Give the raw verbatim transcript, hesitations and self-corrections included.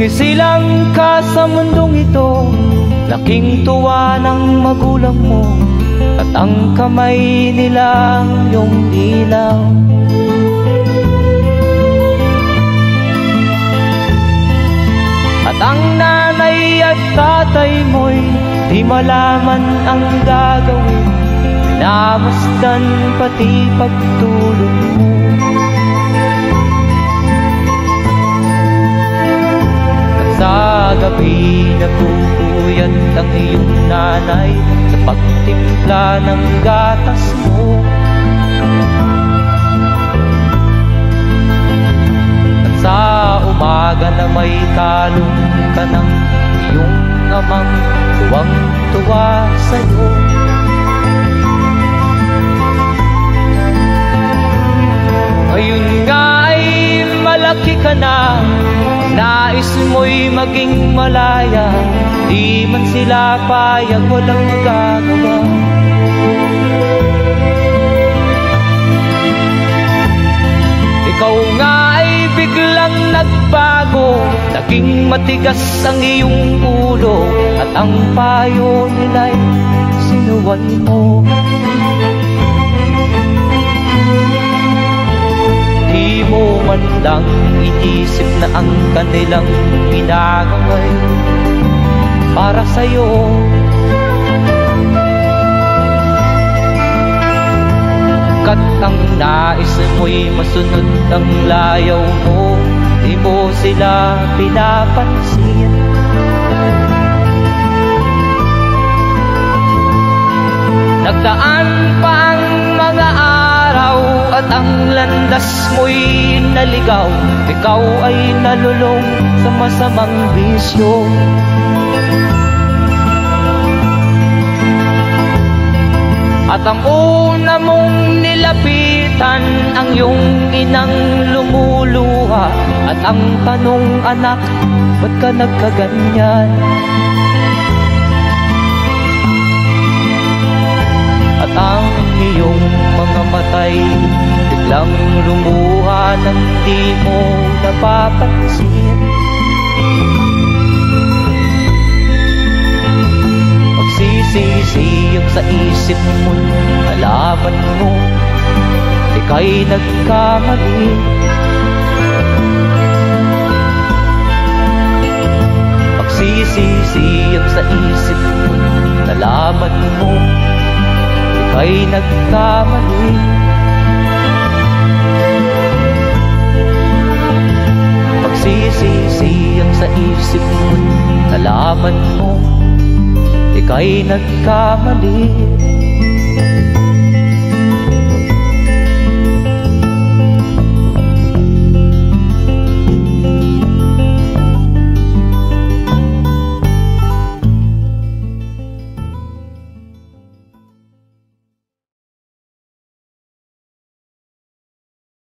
Sumisilang ka sa mundong ito, laking tuwa ng magulang mo, at ang kamay nila yung ilaw. At ang nanay at tatay mo'y di malaman ang gagawin, minamasdan pati pagtulog mo. Sa gabi napupuyat ang iyong nanay sa pagtimpla ng gatas mo. At sa umaga na may kalong ka ng iyong amang tuwang-tuwa sa'yo. Ngayon nga ay malaki ka na, nais mo'y maging malaya, di man sila payag, walang magagawa. Ikaw nga ay biglang nagbago, naging matigas ang iyong ulo, at ang payo nila'y sinuway mo. Di mo man lang inisip na ang kanilang ginagaway para sa'yo. Kat ang nais mo'y masunod ang layaw mo, di mo sila pinapansin. Nagdaan pa ang mga araw at ang landas mo'y naligaw, ikaw ay nalulong sa masamang bisyo. At ang una mong nilapitan ang iyong inang lumuluha, at ang tanong, anak, ba't ka nagkaganyan? At ang iyong mga matay biglang lumuha nang di mo napapansin. Magsisisiyag sa isip mo, nalaman mo ika'y nagkamali. Magsisisiyag sa isip mo, nalaman mo ika'y nagkamali. Magsisisiyag sa isip mo, nalaman mo ika'y nagkamali.